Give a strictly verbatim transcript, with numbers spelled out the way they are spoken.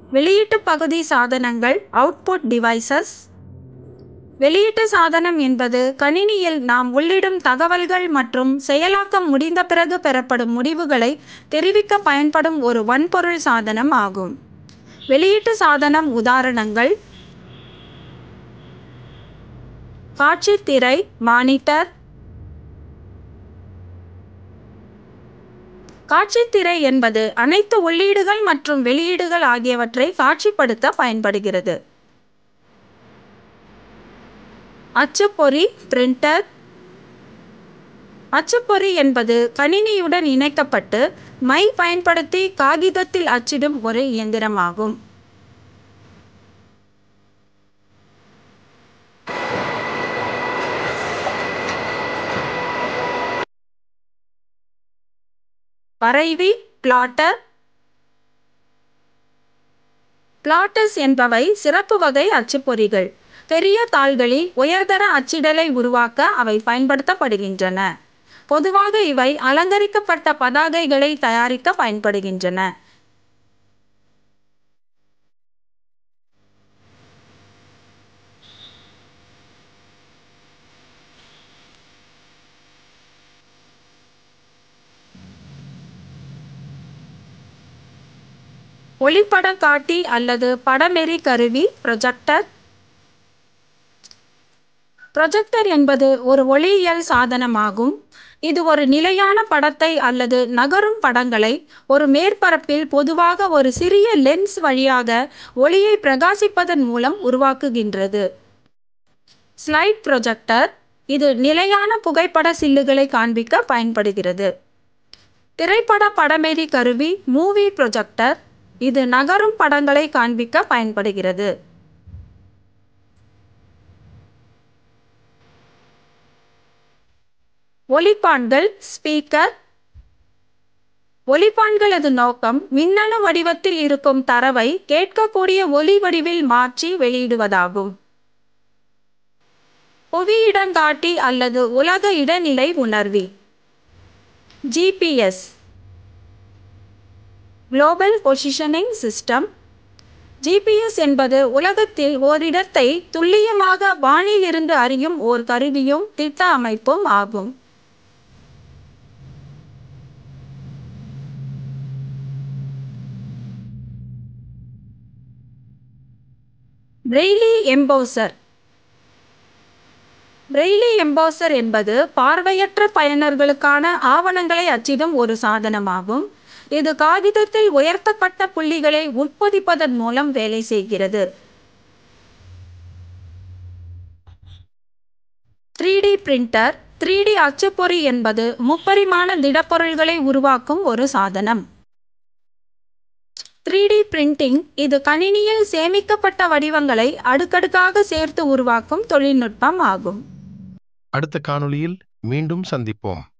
வெளியீட்டு பகுதி சாதனங்கள் அவுட்புட் டிவைசஸ். வெளியீட்டு சாதனம் என்பது கணினியில் நாம் உள்ளிடும் தகவல்கள் மற்றும் செயலாக்கம் முடிந்த பிறகு பெறப்படும் முடிவுகளை தெரிவிக்க பயன்படும் ஒரு வன்பொருள் சாதனம் ஆகும். வெளியீட்டு சாதனம் உதாரணங்கள்: காட்சித் திரை மானிட்டர். காட்சித் திரை என்பது அனைத்து உள்ளீடுகள் மற்றும் வெளியீடுகள் ஆகியவற்றை காட்சிப்படுத்த பயன்படுகிறது. அச்சுப்பொறி பிரிண்டர். அச்சுப்பொறி என்பது கணினியுடன் இணைக்கப்பட்டு மை பயன்படுத்தி காகிதத்தில் அச்சிடும் ஒரு இயந்திரமாகும். வரைவி பிளாட்டர். பிளாட்டர்ஸ் என்பவை சிறப்பு வகை அச்சுப்பொறிகள். பெரிய தாள்களில் உயர்தர அச்சிடலை உருவாக்க அவை பயன்படுத்தப்படுகின்றன. பொதுவாக இவை அலங்கரிக்கப்பட்ட பதாகைகளை தயாரிக்க பயன்படுகின்றன. ஒளிப்படக்காட்டி அல்லது படமெறி கருவி ப்ரொஜெக்டர். ப்ரொஜெக்டர் என்பது ஒரு ஒளியியல் சாதனமாகும். இது ஒரு நிலையான படத்தை அல்லது நகரும் படங்களை ஒரு மேற்பரப்பில், பொதுவாக ஒரு சிறிய லென்ஸ் வழியாக ஒளியை பிரகாசிப்பதன் மூலம் உருவாக்குகின்றது. Slide projector. இது நிலையான புகைப்பட சில்லுகளை காண்பிக்க பயன்படுகிறது. திரைப்பட படமெறி கருவி மூவி ப்ரொஜெக்டர். இது நகரும் படங்களை காண்பிக்க பயன்படுகிறது. ஒலிப்பான்கள் ஸ்பீக்கர். ஒலிப்பான்களது நோக்கம் மின்னணு வடிவத்தில் இருக்கும் தரவை கேட்கக்கூடிய ஒலி வடிவில் மாற்றி வெளியிடுவதாகும். புவியிடங்காட்டி அல்லது உலக இடநிலை உணர்வி GPS. Global positioning system. GPS என்பது உலகத்தில் ஓரிடத்தை துல்லியமாக வானில் இருந்து அறியும் ஓர் கருவியும் திட்ட அமைப்பும் ஆகும். பிரெய்லி எம்போசர். பிரெய்லி எம்போசர் என்பது பார்வையற்ற பயனர்களுக்கான ஆவணங்களை அச்சிடும் ஒரு சாதனமாகும். இது காகிதத்தில் உயர்த்தப்பட்ட புள்ளிகளை உட்பொதிப்பதன் மூலம் வேலை செய்கிறது. Three D printer. Three D அச்சுப்பொறி என்பது முப்பரிமாண திடப்பொருள்களை உருவாக்கும் ஒரு சாதனம். த்ரீ டி பிரிண்டிங் இது கணினியில் சேமிக்கப்பட்ட வடிவங்களை அடுக்கடுக்காக சேர்த்து உருவாக்கும் தொழில்நுட்பம் ஆகும். அடுத்த காணொளியில் மீண்டும் சந்திப்போம்.